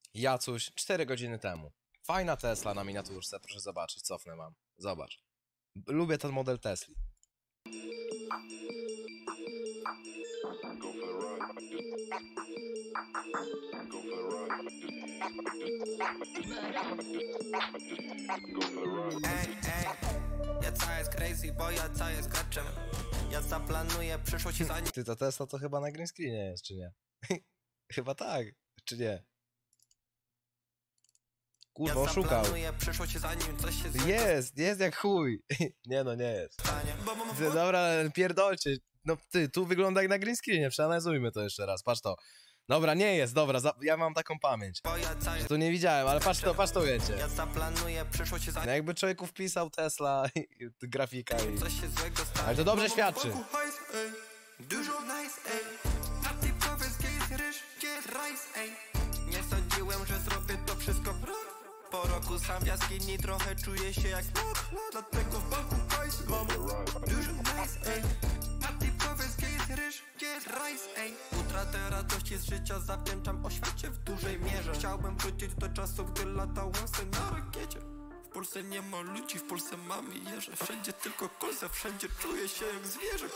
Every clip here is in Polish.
Jacuś 4 godziny temu. Fajna Tesla na miniaturce, proszę zobaczyć, cofnę mam. Zobacz. Lubię ten model Tesli. Jaca jest crazy, bo Jaca jest graczem. Jaca planuje przyszłość zanim... Ty, ta Tesla to chyba na green screenie jest, czy nie? Chyba tak, czy nie? Kurwa, Jaca oszukał. planuje przyszłość zanim coś się złego Jest jak chuj. Nie no, nie jest. stanie. Bo mam Ty, dobra, pierdolcie. No ty, tu wygląda jak na green screenie, przeanalizujmy to jeszcze raz, patrz to. Dobra, nie jest, dobra, ja mam taką pamięć. bo Jaca jest... Tu nie widziałem, ale patrz to wiecie. Jaca planuje przyszłość No zanim jakby człowieku wpisał Tesla i grafika i... coś się złego stanie. Ale to dobrze Bo mam świadczy. wokół hajs, ej. Dużo nice, ej. A ty powiedz, gdzie jest ryż, gdzie jest rice, ej. Nie sądziłem, że zrobię to wszystko w rok. Po roku sam w jaskini trochę czuję się jak smok. Dlatego w banku hajs mam dużo nice, ej. A ty powiedz, gdzie jest ryż, gdzie jest rice, ej. Utratę radości z życia zawdzięczam oświacie w dużej mierze. Chciałbym wrócić do czasu, gdy latałem se na rakiecie. W Polsce nie ma ludzi, w Polsce mamy jeże. Wszędzie tylko kolce, wszędzie czuję się jak zwierzę.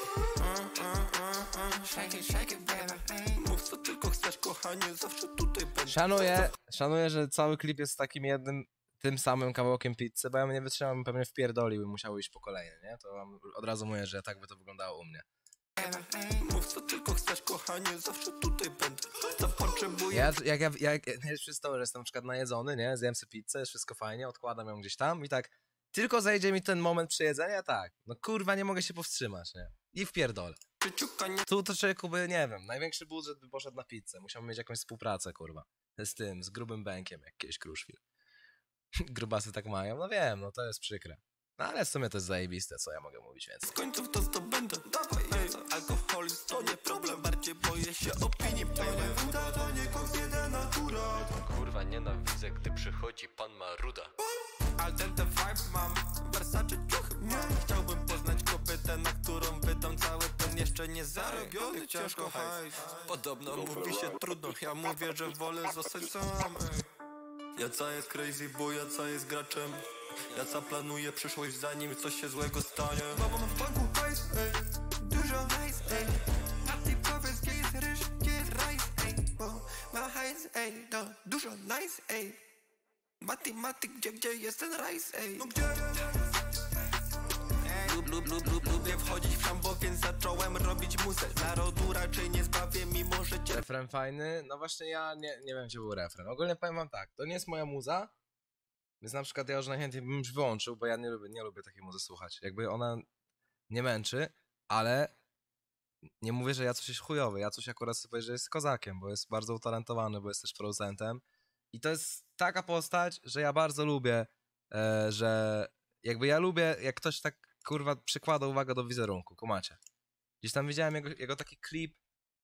Shake it, shake it, baby. Mów co tylko chcesz, kochanie, zawsze tutaj będę. Szanuję, że cały klip jest takim jednym, tym samym kawałkiem pizzy, bo ja nie wytrzymam, pewnie wpierdolił i musiał iść po kolejne, nie? To wam od razu mówię, że tak by to wyglądało u mnie. Mów co tylko chcesz, kochanie, zawsze tutaj będę. Co potrzebuję. Jak przez to, że jestem na przykład najedzony, nie? Zjem sobie pizzę, jest wszystko fajnie, odkładam ją gdzieś tam i tak tylko zajdzie mi ten moment przejedzenia, tak. No kurwa, nie mogę się powstrzymać, nie? I wpierdolę. Tu to człowieku by, nie wiem, największy budżet by poszedł na pizzę. Musiałbym mieć jakąś współpracę, kurwa. Z grubym bękiem, jak kiedyś Kruszwil. Grubasy tak mają, no wiem, no to jest przykre. No ale w sumie to jest zajebiste, co ja mogę mówić więcej. Z końców to zdobędę. Dawaj, alkoholizm to nie problem. Bardziej boję się opinii. To nie uda, to nie koks, jeden natura. Kurwa nienawidzę, gdy przychodzi pan Maruda. Al dente vibes mam, Versace ciuchy mam. Chciałbym poznać kobietę, na którą wydam cały ten jeszcze nie zarobiony ciężko hajs. Podobno mówi się trudno, ja mówię, że wolę zostać sam. Jaca jest crazy, bo Jaca jest graczem. Jaca planuje przyszłość zanim coś się złego stanie. Bo mam w banku hajs, ej. Dużo nice, ej. A ty powiedz, gdzie jest ryż, gdzie jest rice, ej. Bo ma hajs, ej, no dużo nice, ej. Maty, gdzie jest ten rice, ej? No gdzie? Lubię wchodzić w szambo, więc zacząłem robić muzę. Narodu raczej nie zbawię, mimo że cię... Refren fajny? No właśnie ja nie wiem, gdzie był refren. Ogólnie powiem wam tak, to nie jest moja muza, więc na przykład ja już najchętniej bym już wyłączył, bo ja nie lubię takiej muzy słuchać. Jakby ona nie męczy, ale nie mówię, że Jacuś jest chujowy. Jacuś akurat sobie powie, że jest kozakiem, bo jest bardzo utalentowany, bo jest też producentem. I to jest taka postać, że ja bardzo lubię, że jakby ja lubię, jak ktoś tak kurwa przykłada uwagę do wizerunku, kumacie. Gdzieś tam widziałem jego taki klip.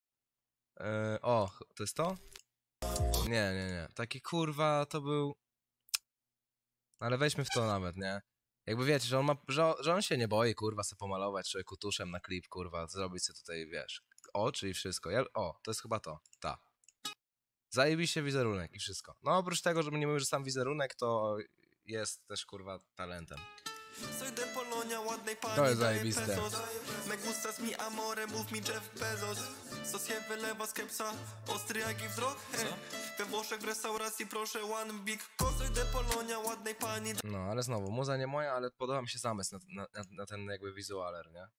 O, to jest to? Nie. Taki kurwa to był... Ale weźmy w to nawet, nie? Jakby wiecie, że on ma, że on się nie boi, kurwa, sobie pomalować człowieku tuszem na klip, kurwa, zrobić sobie tutaj, wiesz, oczy i wszystko. O, to jest chyba to, ta. Zajebiście wizerunek i wszystko. No oprócz tego, żeby nie mówić, że sam wizerunek, to jest też, kurwa, talentem. Soy de Polonia, ładnej pani To jest daje zajebiste. pesos. Me gustas mi amore, mów mi Jeff Bezos. Sos się wylewa z kepsa, ostry jak i wzrok. We Włoszech w restauracji proszę one big coke. Soy de Polonia, ładnej pani. No, ale znowu, muza nie moja, ale podoba mi się zamysł na ten jakby wizualer, nie?